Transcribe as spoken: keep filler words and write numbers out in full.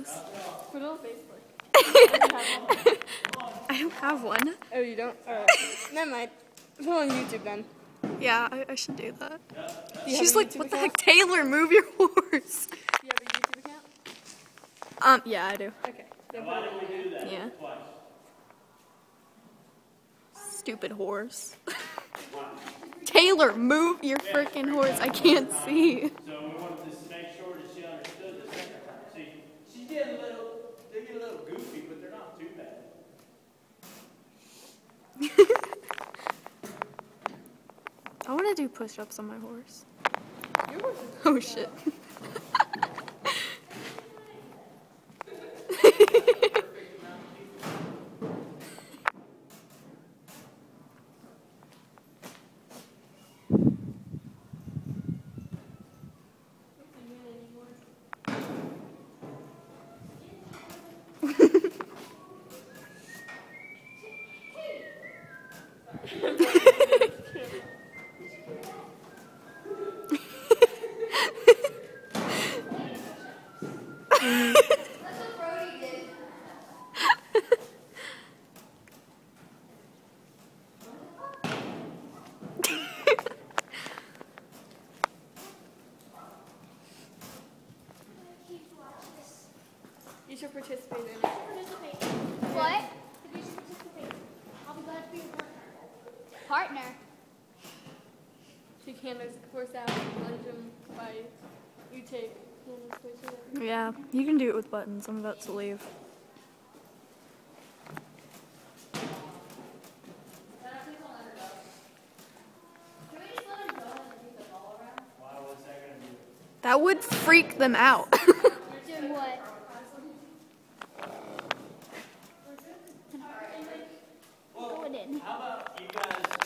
this. Put it on Facebook. I don't have one. Oh, you don't? Alright. Never mind. Put it on YouTube then. Yeah, I, I should do that. Do you She's have a like, YouTube what the account? heck? Taylor, move your horse. Do you have a YouTube account? Um, yeah, I do. Okay. Then put it on there. Yeah. Stupid horse. Taylor, move your freaking horse. I can't see. So we wanted to make sure that she understood the second time. See, she's getting a little, they get a little goofy, but they're not too bad. I want to do push-ups on my horse. Your horse is Oh shit. You should participate in it. What? You should participate. I'll be glad to be your partner. Partner? She can't force out lunge them by you take. Yeah, you can do it with buttons. I'm about to leave. That would freak them out. Doing what? Going in. How about you guys